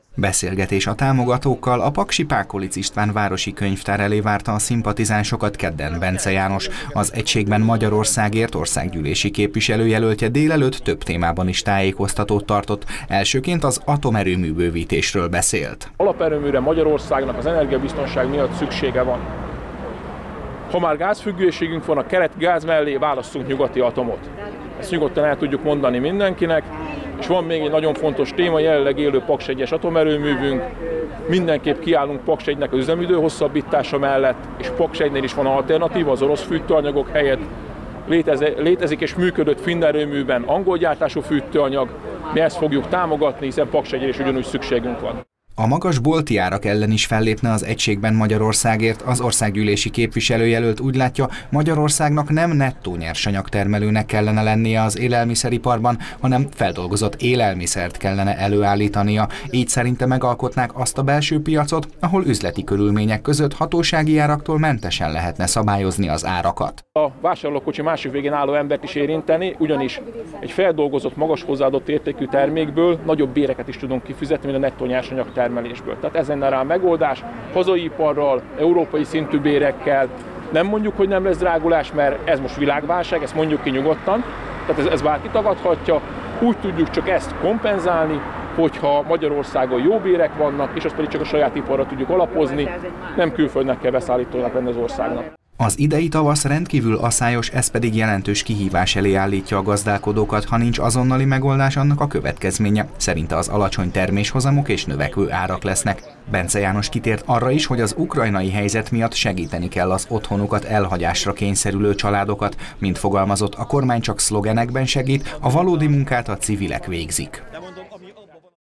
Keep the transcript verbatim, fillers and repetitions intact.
Beszélgetés a támogatókkal a Paksi Pákolic István városi könyvtár elé várta a szimpatizánsokat kedden Bence János. Az Egységben Magyarországért országgyűlési képviselőjelöltje délelőtt több témában is tájékoztatót tartott. Elsőként az atomerőmű bővítésről beszélt. Alaperőműre Magyarországnak az energiabiztonság miatt szüksége van. Ha már gázfüggőségünk van, a kelet gáz mellé válasszunk nyugati atomot. Ezt nyugodtan el tudjuk mondani mindenkinek. És van még egy nagyon fontos téma, jelenleg élő Paks egyes atomerőművünk. Mindenképp kiállunk Paks egynek az üzemidő hosszabbítása mellett, és Paks egynél is van alternatíva az orosz fűtőanyagok helyett. Létezik és működött finn erőműben angol gyártású fűtőanyag. Mi ezt fogjuk támogatni, hiszen Paks egyre is ugyanúgy szükségünk van. A magas bolti árak ellen is fellépne az Egységben Magyarországért. Az országgyűlési képviselőjelölt úgy látja, Magyarországnak nem nettó nyersanyagtermelőnek kellene lennie az élelmiszeriparban, hanem feldolgozott élelmiszert kellene előállítania. Így szerinte megalkotnák azt a belső piacot, ahol üzleti körülmények között hatósági áraktól mentesen lehetne szabályozni az árakat. A vásárlókocsi másik végén álló embert is érinteni, ugyanis egy feldolgozott, magas hozzáadott értékű termékből nagyobb béreket is tudunk kifizetni, mint a nettó nyersanyagtermelő. Tehát ez lenne rá a megoldás, hazai iparral, európai szintű bérekkel. Nem mondjuk, hogy nem lesz drágulás, mert ez most világválság, ezt mondjuk ki nyugodtan, tehát ez, ez bárki tagadhatja. Úgy tudjuk csak ezt kompenzálni, hogyha Magyarországon jó bérek vannak, és azt pedig csak a saját iparra tudjuk alapozni, nem külföldnek kell beszállítónak lenni az országnak. Az idei tavasz rendkívül aszályos, ez pedig jelentős kihívás elé állítja a gazdálkodókat, ha nincs azonnali megoldás, annak a következménye. Szerinte az alacsony terméshozamok és növekvő árak lesznek. Bence János kitért arra is, hogy az ukrajnai helyzet miatt segíteni kell az otthonukat elhagyásra kényszerülő családokat. Mint fogalmazott, a kormány csak szlogenekben segít, a valódi munkát a civilek végzik.